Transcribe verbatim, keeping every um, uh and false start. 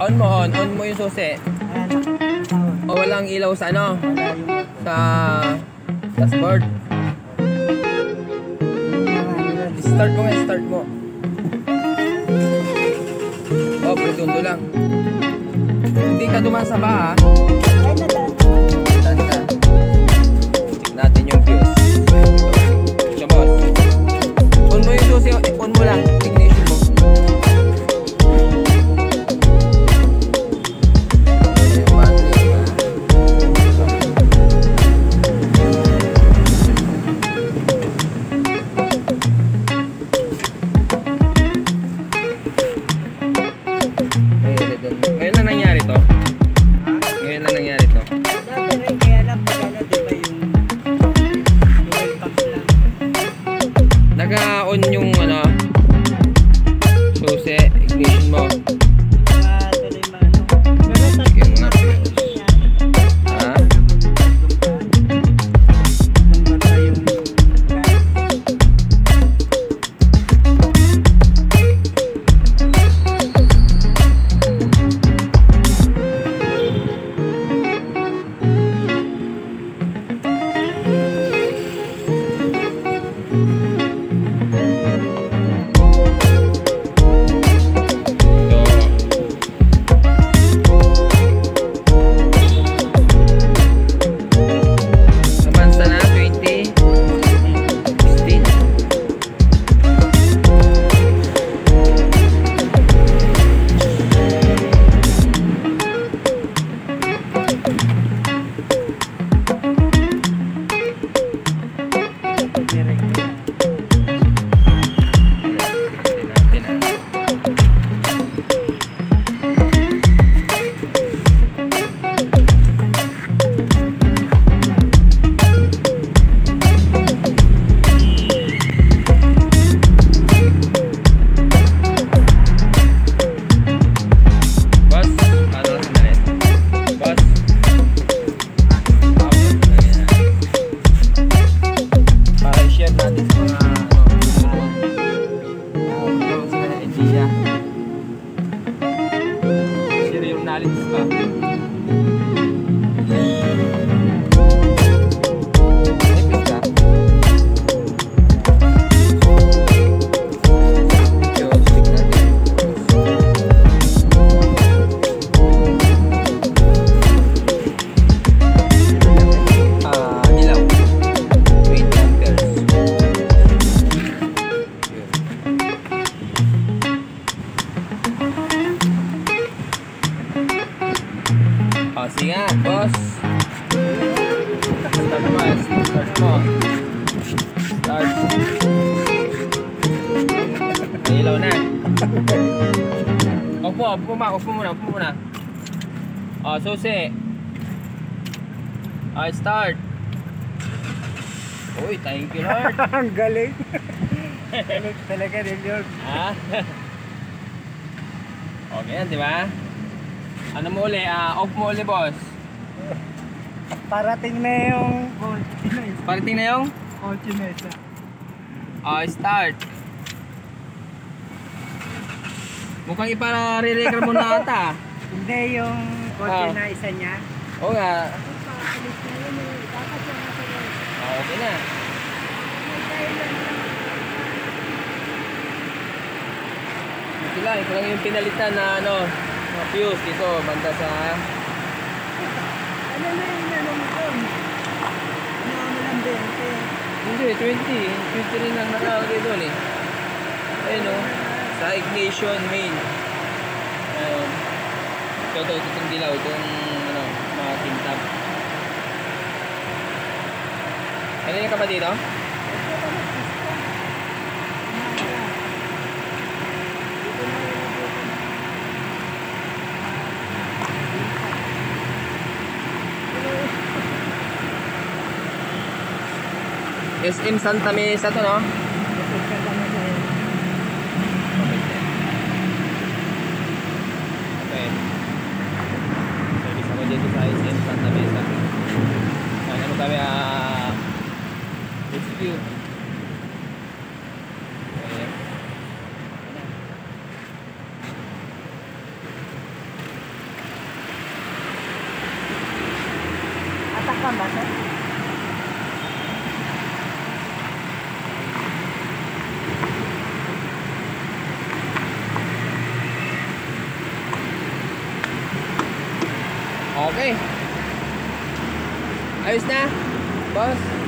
On mo, on. On mo yung susi. O walang ilaw sa ano? Sa dashboard. Start mo nga, start mo. Oh, pretundo lang. Hindi ka dumaan sa baha. Tanda. Check natin yung fuse. Siya, boss. On mo yung susi, on mo lang. Ignition mo. Ngayon na nangyari to? Ngayon na nangyari to? Dati rin, kaya lang pagkala diba yung fuel pump lang. Naka-on yung ano susi, ignition mo. Ah, tuloy maano. Pero tatlo Yung mga naman fuse. yan. Ha? Nung bata yung Kamansa na, twenty sixteen. Boss, paano lang sandali? Boss. Para i-share natin sa mga ano, ano, sila na idea. Share yung knowledge pa. Nipis ka? Medyo stick natin. Ah, dilaw. twenty amperes. Oh, sige nga, boss. Start mo, start mo. Start. May ilaw na. Opo, opo muna, opo muna, opo muna. Oh, susi. Ah, start. Uy, thank you, Lord. ang galing. Galing talaga rin yun. Ha? Okay yan, di ba? Ano mo uli? Ah, off mo uli, boss. Parating na yung kotse na isa. Parating na yung? Kotse na isa. Ah, start. Mukhang iparare-record mo na ata. Hindi yung kotse Ah. na isa niya. Oo nga. Ah, okay na. Ito lang, ito lang yung pinalitan na ano, mga fuse dito, banda sa... Ano na yung nanong doon? Ano mo lang bente? Hindi, twenty. twenty rin ang nakalagay doon eh. Ayun o, sa ignition main. Ayun. Ito, ito, itong dilaw, itong ano, mga tintab. Kanina ka ba dito? S M Santa Mesa to, no? Okay. Service ako dito sa S M Santa Mesa. Kaya mo kami ah H Q. Okay. Saan ba ito? Okay. Ayos na, boss.